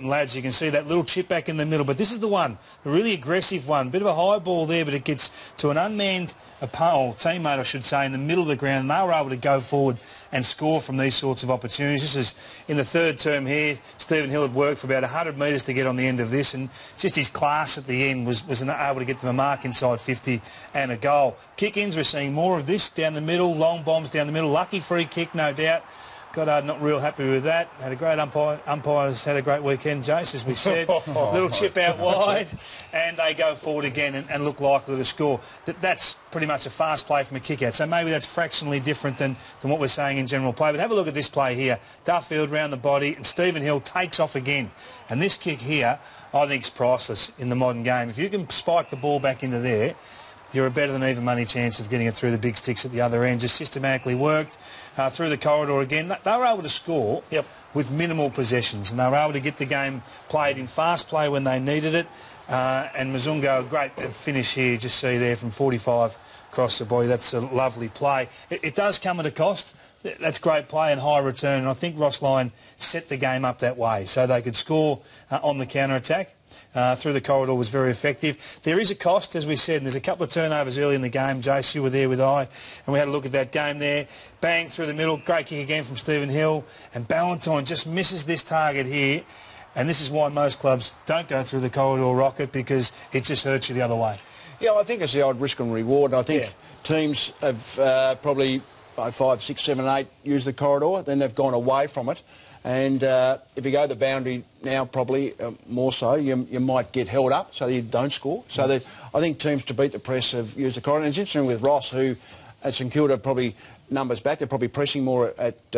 and lads. You can see that little chip back in the middle, but this is the one, the really aggressive one. Bit of a high ball there, but it gets to an unmanned teammate, I should say, in the middle of the ground. They were able to go forward and score from these sorts of opportunities. This is in the third term here. Stephen Hill had worked for about 100 metres to get on the end of this, and just his class at the end was able to get them a mark inside 50 and a goal. Kick-ins, we're seeing more of this down the middle, long bombs down the middle. Lucky free kick, no doubt. Goddard not real happy with that. Had a great umpires had a great weekend, Jace, as we said. Little chip out wide, and they go forward again and look likely to score. That's pretty much a fast play from a kick-out, so maybe that's fractionally different than what we're saying in general play. But have a look at this play here. Duffield round the body, and Stephen Hill takes off again. And this kick here, I think, is priceless in the modern game. If you can spike the ball back into there, you're a better than even money chance of getting it through the big sticks at the other end. Just systematically worked through the corridor again. They were able to score with minimal possessions, and they were able to get the game played in fast play when they needed it. And Mzungu, a great finish here, just see there from 45 across the body. That's a lovely play. It does come at a cost. That's great play and high return, and I think Ross Lyon set the game up that way so they could score on the counter-attack. Through the corridor was very effective. There is a cost, as we said, and there's a couple of turnovers early in the game. Jace, you were there with I, and we had a look at that game there. Bang through the middle, great kick again from Stephen Hill, and Ballantyne just misses this target here, and this is why most clubs don't go through the corridor rocket, because it just hurts you the other way. Yeah, I think it's the old risk and reward. I think teams have probably 5, 6, 7, 8 used the corridor, then they've gone away from it. And if you go the boundary now, probably more so, you might get held up so you don't score. So I think teams to beat the press have used the corridor. And it's interesting with Ross, who at St Kilda probably numbers back. They're probably pressing more at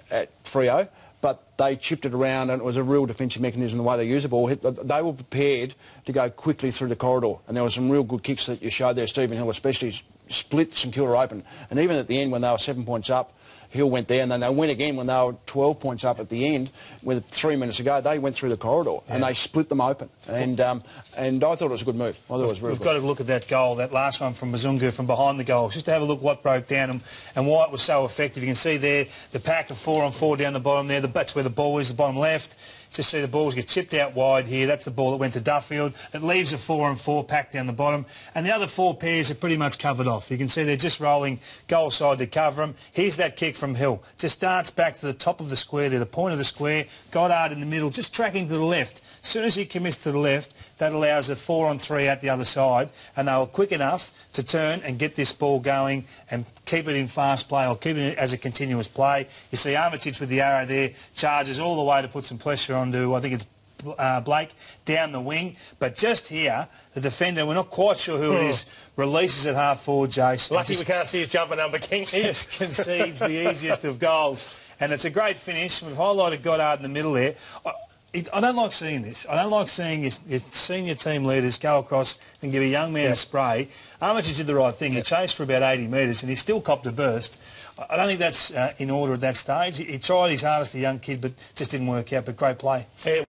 Freo, but they chipped it around, and it was a real defensive mechanism the way they used the ball. They were prepared to go quickly through the corridor, and there were some real good kicks that you showed there. Stephen Hill especially split St Kilda open, and even at the end when they were 7 points up, Hill went there, and then they went again when they were 12 points up at the end. With 3 minutes to go, they went through the corridor and they split them open. And I thought it was a good move. I thought it was really good. We've got to look at that goal, that last one from Mzungu from behind the goal, just to have a look what broke down and why it was so effective. You can see there the pack of 4-on-4 down the bottom there. That's where the ball is, the bottom left. Just see the balls get chipped out wide here. That's the ball that went to Duffield. It leaves a 4-on-4 pack down the bottom. And the other 4 pairs are pretty much covered off. You can see they're just rolling goal side to cover them. Here's that kick from Hill. Just darts back to the top of the square there, the point of the square. Goddard in the middle, just tracking to the left. As soon as he commits to the left, that allows a 4-on-3 out the other side. And they were quick enough to turn and get this ball going and keep it in fast play, or keep it as a continuous play. You see Armitage with the arrow there, charges all the way to put some pressure onto, I think it's Blake, down the wing. But just here, the defender, we're not quite sure who it is, releases it half forward, Jace. Lucky we can't see his jumper number, King. Just concedes the easiest of goals. And it's a great finish. We've highlighted Goddard in the middle there. I don't like seeing this. I don't like seeing your senior team leaders go across and give a young man a spray. Armitage did the right thing. He chased for about 80 metres and he still copped a burst. I don't think that's in order at that stage. He tried his hardest, the young kid, but just didn't work out. But great play.